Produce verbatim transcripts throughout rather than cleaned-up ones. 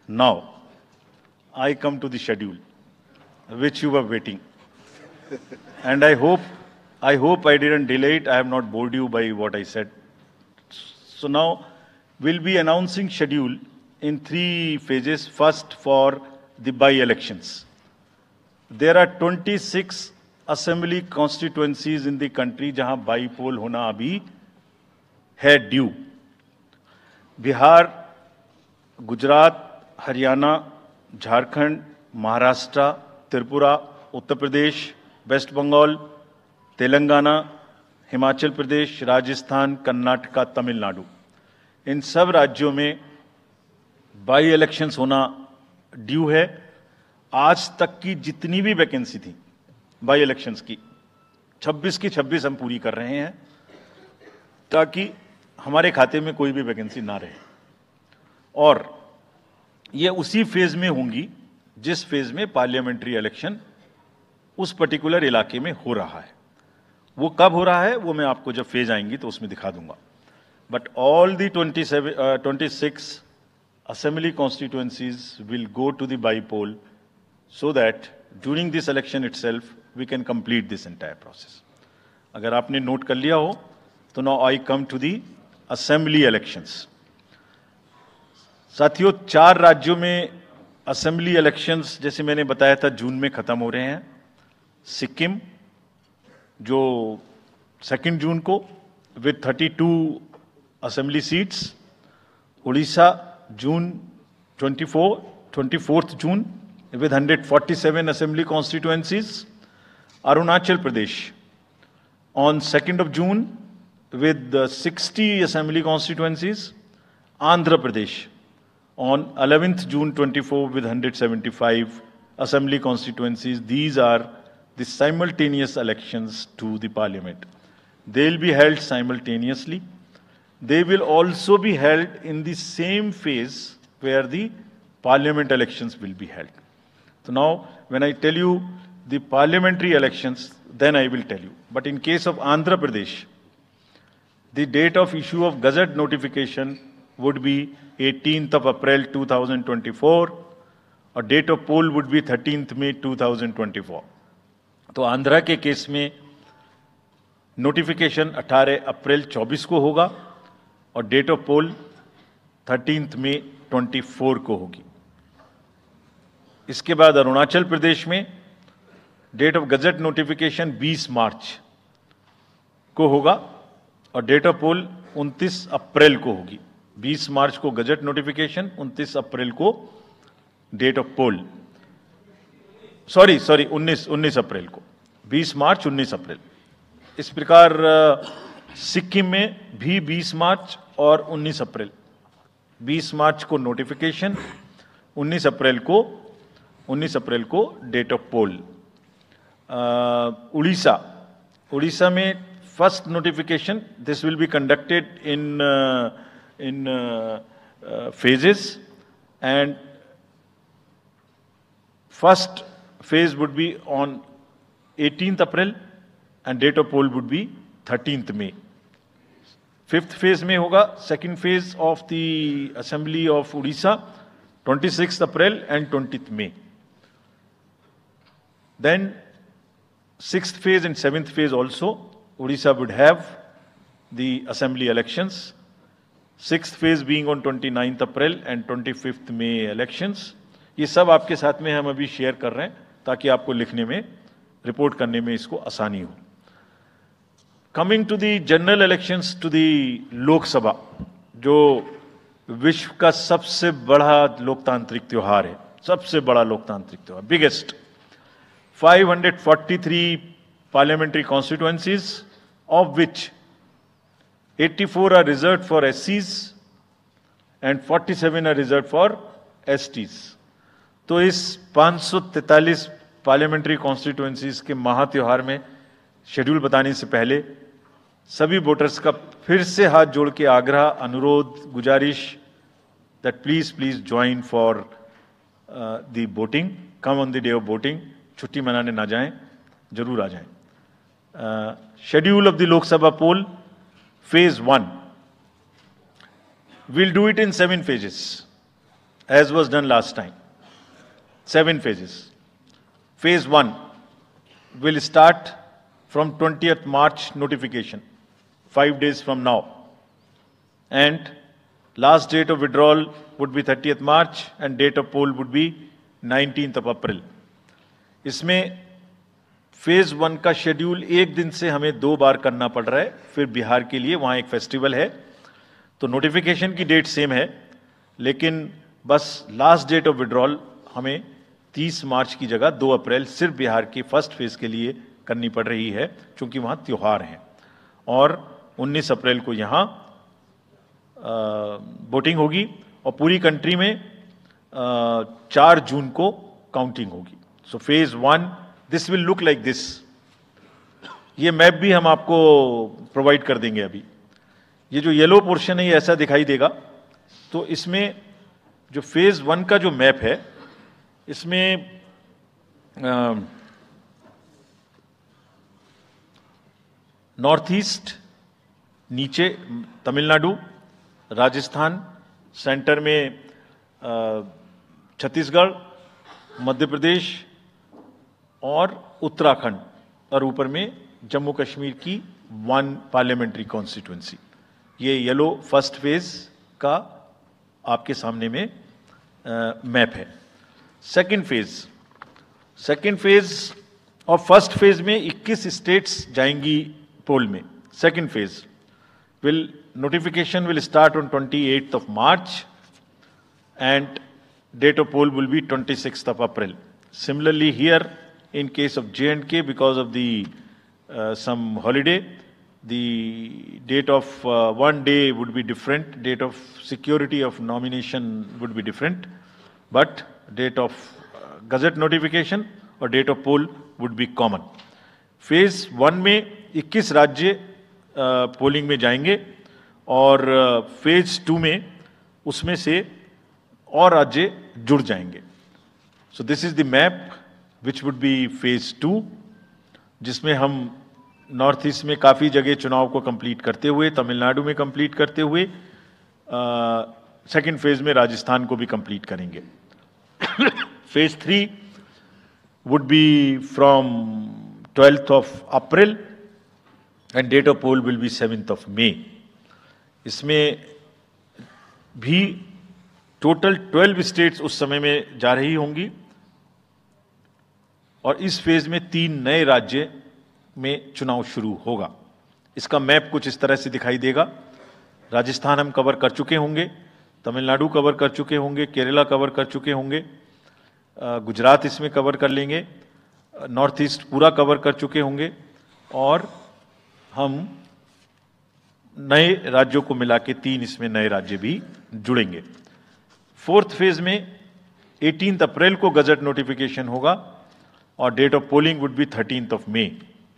Now, I come to the schedule, which you were waiting. And I hope, I hope I didn't delay it. I have not bored you by what I said. So now, we'll be announcing schedule in three phases. First, for the by-elections. There are twenty-six assembly constituencies in the country जहां by poll होना अभी है due. Bihar, Gujarat, Haryana, Jharkhand, Maharashtra, Tripura, Uttar Pradesh, West Bengal, Telangana, Himachal Pradesh, Rajasthan, Karnataka, Tamil Nadu, इन सब राज्यों में by elections होना due है. आज तक की जितनी भी वैकेंसी थी बाई इलेक्शंस की, छब्बीस की छब्बीस हम पूरी कर रहे हैं ताकि हमारे खाते में कोई भी वैकेंसी ना रहे. और ये उसी फेज में होंगी जिस फेज में पार्लियामेंट्री इलेक्शन उस पर्टिकुलर इलाके में हो रहा है. वो कब हो रहा है वो मैं आपको जब फेज आएंगी तो उसमें दिखा दूंगा. But all the twenty seven twenty six assembly constituencies will go to the by-poll so that during this election itself we can complete this entire process. अगर आपने नोट कर लिया हो तो now I come to the assembly elections. साथियों, चार राज्यों में असेंबली इलेक्शंस जैसे मैंने बताया था जून में खत्म हो रहे हैं. सिक्किम जो सेकेंड जून को with thirty two assembly seats, Orissa June twenty-fourth, twenty-fourth June with one hundred forty-seven assembly constituencies. Arunachal Pradesh on second of June with uh, sixty assembly constituencies. Andhra Pradesh on eleventh June twenty-four with one hundred seventy-five assembly constituencies. These are the simultaneous elections to the parliament. They'll be held simultaneously. They will also be held in the same phase where the parliament elections will be held. So now, when I tell you the parliamentary elections, then I will tell you. But in case of Andhra Pradesh, the date of issue of Gazette notification would be eighteenth of April two thousand twenty-four, or date of poll would be thirteenth May two thousand twenty-four. तो आंध्रा के case में notification अठारह अप्रैल चौबीस को होगा और date of poll thirteenth में twenty four को होगी. इसके बाद अरुणाचल प्रदेश में डेट ऑफ गजट नोटिफिकेशन बीस मार्च को होगा और डेट ऑफ पोल उनतीस अप्रैल को होगी. बीस मार्च को गजट नोटिफिकेशन, उनतीस अप्रैल को date of poll. Sorry sorry उन्नीस उन्नीस अप्रैल को, बीस मार्च उन्नीस अप्रैल. इस प्रकार सिक्किम में भी बीस मार्च और उन्नीस अप्रैल. बीस मार्च को नोटिफिकेशन, उन्नीस अप्रैल को उन्नीस अप्रैल को date of poll. Orissa Orissa में first notification, this will be conducted in in phases and first phase would be on eighteenth April and date of poll would be thirteenth May. Fifth phase में होगा second phase of the Assembly of Odisha, twenty-sixth April and twentieth May. Then sixth phase and seventh phase also, Odisha would have the Assembly elections. Sixth phase being on twenty-ninth April and twenty-fifth May elections. ये सब आपके साथ में हम अभी share कर रहे हैं ताकि आपको लिखने में, रिपोर्ट करने में इसको आसानी हो. Coming to the general elections to the Lok Sabha, जो विश्व का सबसे बड़ा लोकतांत्रिक त्योहार है, सबसे बड़ा लोकतांत्रिक त्योहार, biggest. five hundred forty-three parliamentary constituencies, of which eighty-four are reserved for S Cs and forty-seven are reserved for S Ts. तो इस पाँच सौ तैंतालीस पार्लियामेंट्री कॉन्स्टिट्यूएंसीज के महात्योहार में शेड्यूल बताने से पहले सभी वोटर्स का फिर से हाथ जोड़ के आग्रह, अनुरोध, गुजारिश that please please join for the voting, come on the day of voting. छुट्टी मनाने ना जाएं, जरूर आ जाएं. Schedule of the Lok Sabha poll, phase one, we'll do it in seven phases. as was done last time. Seven phases. Phase one will start from twentieth March notification, five days from now. And last date of withdrawal would be thirtieth March and date of poll would be nineteenth of April. इसमें phase one का schedule एक दिन से हमें दो बार करना पड़ रहा है, फिर बिहार के लिए वहां एक फेस्टिवल है, तो नोटिफिकेशन की डेट सेम है, लेकिन बस लास्ट डेट ऑफ विड्रॉल हमें तीस मार्च की जगह दो अप्रैल सिर्फ बिहार की फर्स्ट फेज के लिए करनी पड़ रही है, क्योंकि वहां त्योहार हैं। और उन्नीस अप्रैल को यहां वोटिंग होगी और पूरी कंट्री में चार जून को काउंटिंग होगी। So phase one, this will look like this. ये मैप भी हम आपको प्रोवाइड कर देंगे अभी। ये जो येलो पोर्शन है ये ऐसा दिखाई देगा। तो इसमें जो फेज वन का जो मैप है, इसमें नॉर्थ ईस्ट नीचे तमिलनाडु, राजस्थान, सेंटर में छत्तीसगढ़, मध्य प्रदेश और उत्तराखंड, और ऊपर में जम्मू कश्मीर की वन पार्लियामेंट्री कॉन्स्टिट्यूंसी। ये येलो फर्स्ट फेज का आपके सामने में मैप है। सेकंड फेज, सेकंड फेज और फर्स्ट फेज में इक्कीस स्टेट्स जाएंगी पोल में। Second phase will notification will start on twenty-eighth of March and date of poll will be twenty-sixth of April. Similarly here in case of J and K, because of the uh, some holiday, the date of uh, one day would be different, date of security of nomination would be different, but date of uh, gazette notification or date of poll would be common. Phase one में इक्कीस राज्य polling में जाएंगे और phase two में उसमें से और राज्य जुड़ जाएंगे। So this is the map which would be phase two, जिसमें हम नॉर्थ ईस्ट में काफ़ी जगह चुनाव को कंप्लीट करते हुए, तमिलनाडु में कंप्लीट करते हुए, सेकंड फेज में राजस्थान को भी कंप्लीट करेंगे। Phase three would be from twelfth of April and date of poll will be seventh of May. इसमें भी टोटल ट्वेल्व स्टेट्स उस समय में जा रही होंगी और इस फेज में तीन नए राज्य में चुनाव शुरू होगा। इसका मैप कुछ इस तरह से दिखाई देगा। राजस्थान हम कवर कर चुके होंगे, तमिलनाडु कवर कर चुके होंगे, केरला कवर कर चुके होंगे, गुजरात इसमें कवर कर लेंगे, नॉर्थ ईस्ट पूरा कवर कर चुके होंगे और हम नए राज्यों को मिला के तीन इसमें नए राज्य भी जुड़ेंगे। फोर्थ फेज में अठारह अप्रैल को गजट नोटिफिकेशन होगा और date of polling would be thirteenth of May.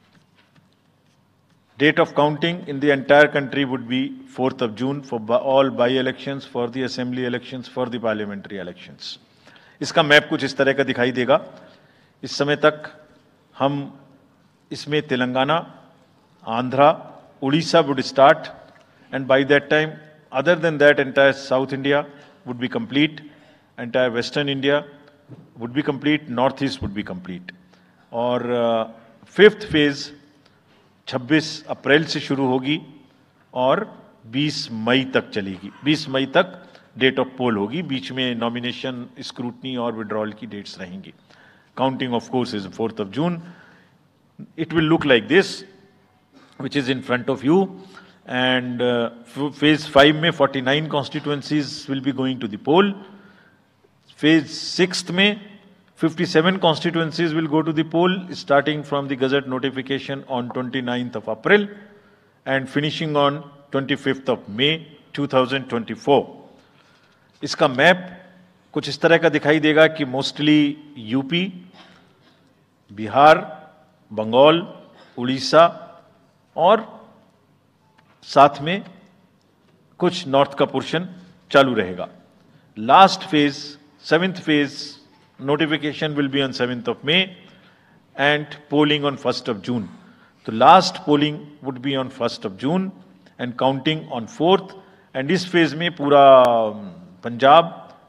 Date of counting in the entire country would be fourth of June for all by elections, for the assembly elections, for the parliamentary elections. इसका map कुछ इस तरह का दिखाई देगा। इस समय तक हम इसमें Telangana, Andhra, Odisha would start, and by that time, other than that, entire South India would be complete, entire Western India would be complete, Northeast would be complete. और फिफ्थ फेज छब्बीस अप्रैल से शुरू होगी और बीस मई तक चलेगी। बीस मई तक डेट ऑफ पोल होगी, बीच में नॉमिनेशन, स्क्रूटनी और विड्रॉल की डेट्स रहेंगी। Counting of course is fourth of June. It will look like this, which is in front of you, and uh, phase five में forty-nine constituencies will be going to the poll. Phase sixth में fifty-seven constituencies will go to the poll, starting from the gazette notification on twenty-ninth of April and finishing on twenty-fifth of May twenty twenty-four. इसका map कुछ इस तरह का दिखाई देगा कि mostly UP, Bihar, Bengal, Orissa और साथ में कुछ नॉर्थ का पोर्शन चालू रहेगा। Last phase, seventh phase notification will be on seventh of May and polling on first of June. तो last polling would be on first of June and counting on fourth. And इस phase में पूरा पंजाब,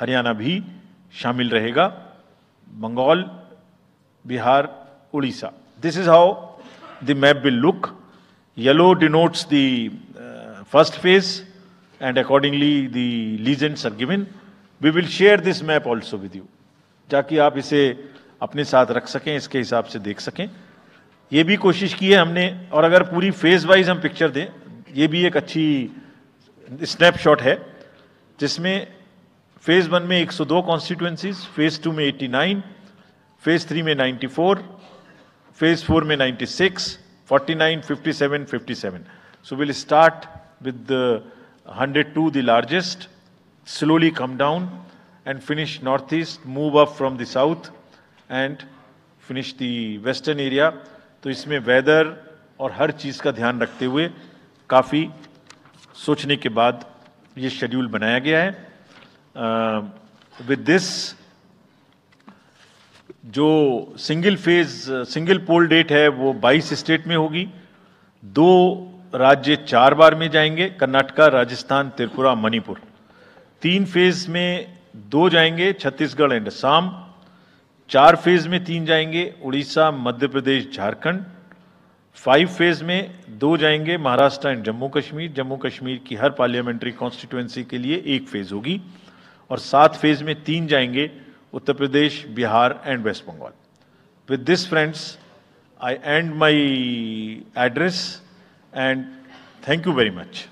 हरियाणा भी शामिल रहेगा, Bengal, Bihar, Orissa. This is how the map will look. Yellow denotes the uh, first phase, and accordingly the legends are given. We will share this map also with you, ताकि आप इसे अपने साथ रख सकें, इसके हिसाब से देख सकें. ये भी कोशिश की है हमने, और अगर पूरी फेज वाइज हम पिक्चर दें, ये भी एक अच्छी स्नैपशॉट है, जिसमें फेज वन में एक सौ दो कॉन्स्टिट्यूएंसीज, फेज टू में नवासी, फेज थ्री में चौरानवे, फेज फोर में छियानवे, forty-nine, fifty-seven, fifty-seven. So we'll start with the one hundred two, the largest, slowly come down and finish northeast, move up from the south and finish the western area. तो इसमें weather और हर चीज़ का ध्यान रखते हुए काफ़ी सोचने के बाद ये शेड्यूल बनाया गया है. विद दिस जो single phase single poll date है वो बाईस स्टेट में होगी. दो राज्य चार बार में जाएंगे, कर्नाटका, राजस्थान, त्रिपुरा, मणिपुर. तीन फेज में दो जाएंगे, छत्तीसगढ़ एंड असम. चार फेज में तीन जाएंगे, उड़ीसा, मध्य प्रदेश, झारखंड. फाइव फेज में दो जाएंगे, महाराष्ट्र एंड जम्मू कश्मीर. जम्मू कश्मीर की हर पार्लियामेंट्री कॉन्स्टिट्यूएंसी के लिए एक फेज होगी. और सात फेज में तीन जाएंगे, Uttar Pradesh, Bihar and West Bengal. With this friends, I and my address and thank you very much.